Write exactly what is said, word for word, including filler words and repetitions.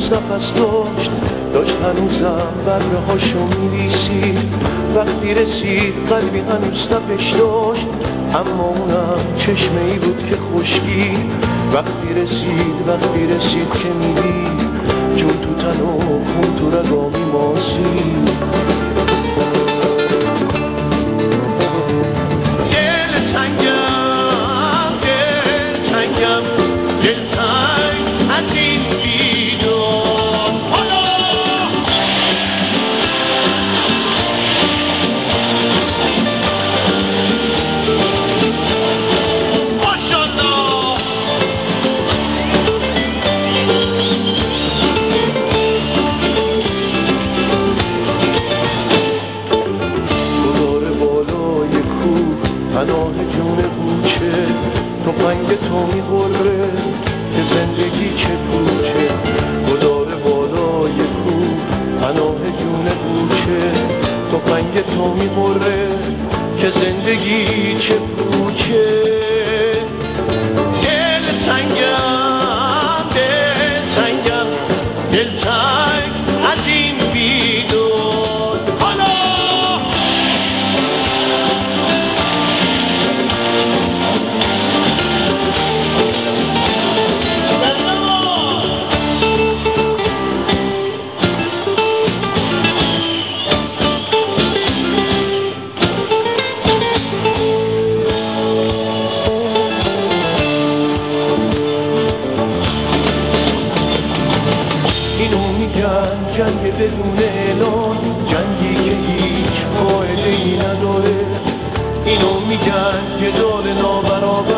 هنوز نفس داشت داشت هنوزم بره هاشو میریسید. وقتی رسید قلبی هنوز تپش داشت اما اونم چشمه ای بود که خشکی. وقتی رسید وقتی رسید که میدید جون تو تن و خون تو رگامی ماسید. پناه جون بوچه تفنگ تو می‌بره که زندگی چه پوچه. گذار بالای کوه پناه جون بوچه تفنگ تو می‌بره که زندگی چه پوچه. دل تنگم دل تنگم دل تنگ از این بیداد. حالا اینو میگن جنگ بدون اعلان، جنگی که هیچ قاعده‌ای نداره. اینو میگن جدال نابرابر